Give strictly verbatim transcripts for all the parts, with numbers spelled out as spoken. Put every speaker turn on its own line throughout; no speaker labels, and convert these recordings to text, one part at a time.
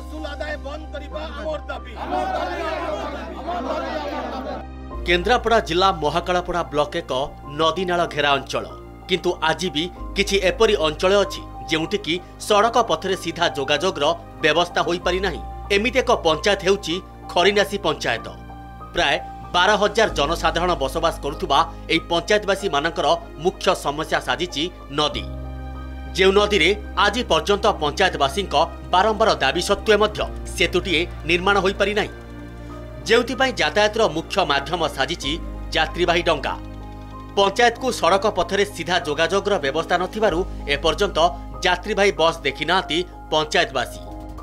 केन्द्रापड़ा जिला महाकालपड़ा ब्लॉक एक नदी नाल घेरा अंचल किंतु आज भी किछि एपरी अंचल अछि जेउठी कि सड़क पथरे सीधा जोगाजोगर व्यवस्था होई पारि नाही। एमिति एक पंचायत हेउची खरीनासी पंचायत। प्राय बारह हजार जनसाधारण बसवास करुथुबा एई पंचायतवासी मानकर मुख्य समस्या साजिची नदी। जेउ नदी रे आज पर्यंत पंचायतवासी बारंबार दाबी सत्वे मध्य सेतुटीए निर्माण होई पारि नाही। जेउथिपाई यातायातर मुख्य माध्यम साजिची यात्रीवाही डंगा। पंचायत को सड़क पथरे सीधा जोगाजोगर व्यवस्था नथिबारु एपर्यंत यात्रीवाही बस देखि नांती पंचायतवासी।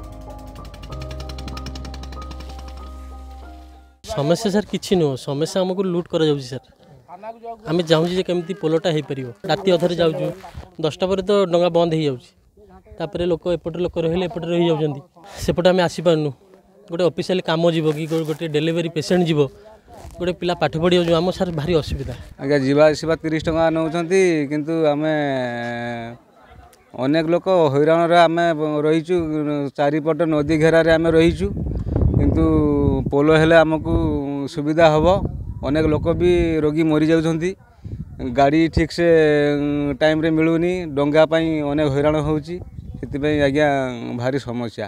समस्या सर किछि नो समस्या हमको लूट करा जाउची सर। आम चाहूँ जे केमती पोलटा हो पार राति अधरे जाऊँ दसटा पर तो डंगा बंद हो जाऊँगी लोक एपटे लोक रही एपटे रही जाऊँ सेपटे आम आसीपारनु गोटे ऑफिशियल काम जीव कि गोटे डेलीवरी पेसेंट जीव गोटे पिला पाठ पढ़ी जाऊँ आम सार भारी असुविधा
आज्ञा जावासवा तीस टका नौ किंतु आम अनेक लोक हैरान आम रहीचु चारिपट नदी घेरार आम रहीचु किंतु पोल हेले आमको सुविधा हम अनेक लोक भी रोगी मरी जाउछंती गाड़ी ठीक से टाइम रे मिलूनी डंगा पाई अनेक हैरान होउची सेति आज्ञा भारी समस्या।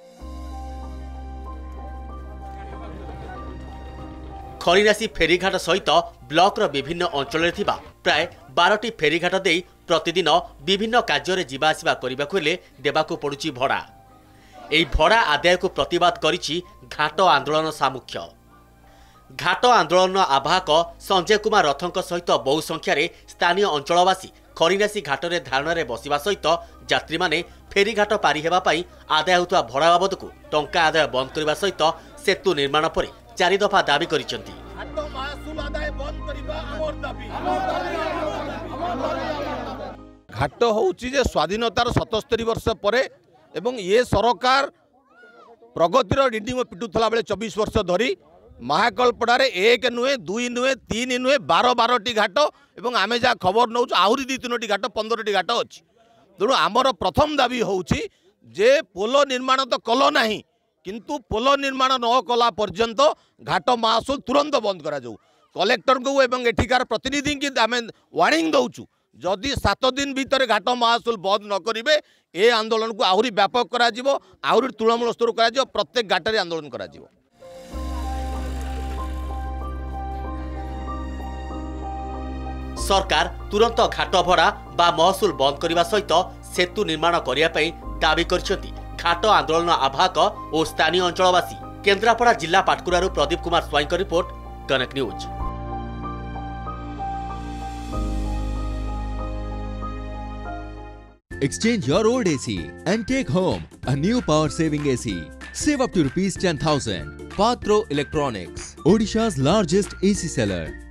खरीनासी फेरीघाट सहित ब्लॉकर विभिन्न अंचल प्राय बारटी फेरीघाट दे प्रतिदिन विभिन्न कार्य जीवा आसिबा करबाकु हेले देबाकु पड़ुची भड़ा। एई भड़ा आदाय को प्रतिवाद करिछि घाट आंदोलन सामुख्य। घाट आंदोलन आवाहक संजय कुमार रथों सहित बहु संख्यार स्थानीय अंचलवासी खरीनासी घाटरे धारण बसिबा सहित यात्री माने फेरीघाट पारि हेबा पई आदाय होता भड़ा बाबद को टंका आदाय बंद करबा सहित सेतु निर्माण पर चारि दफा दाबी करिसेंती।
घाट होउची जे स्वाधीनतार सतस्तरी वर्ष परे एवं ये सरकार प्रगतिर रिडिंग पिटुला बेले चौबीस वर्ष धरी महाकालपड़ारे एक नुहे दुई नुहे तीन नुहे बार बारटी घाट एवं आमे जहाँ खबर नौ आहरी दी तीनो घाट पंद्रह घाट अच्छी। तेणु आमर प्रथम दाबी होउची जे पोल निर्माण तो कल नाही किंतु पोल निर्माण न कला पर्यंत घाट महसूल तुरंत बंद करा जाऊ। कलेक्टर को एवं एठिकार प्रतिनिधि की आम वार्निंग दौचु जदि सात दिन भीतर घाट महसूल बंद न करेंगे ए आंदोलन को आहरी व्यापक करा जिवो आहरी तृणमूल स्तर करा जिवो प्रत्येक घाटे आंदोलन करा जिवो।
सरकार तुरंत घाट भड़ा बा महसूल बंद करने सहित सेतु निर्माण करने दाबी कर घाट आंदोलन आवाहक और स्थानीय अंचलवासी। केन्द्रापड़ा जिला पाटकुरारू प्रदीप कुमार स्वाई का report, connect news.
Exchange your old A C and take home a new power-saving A C. Save up to rupees ten thousand. Patro Electronics, Odisha's largest A C seller.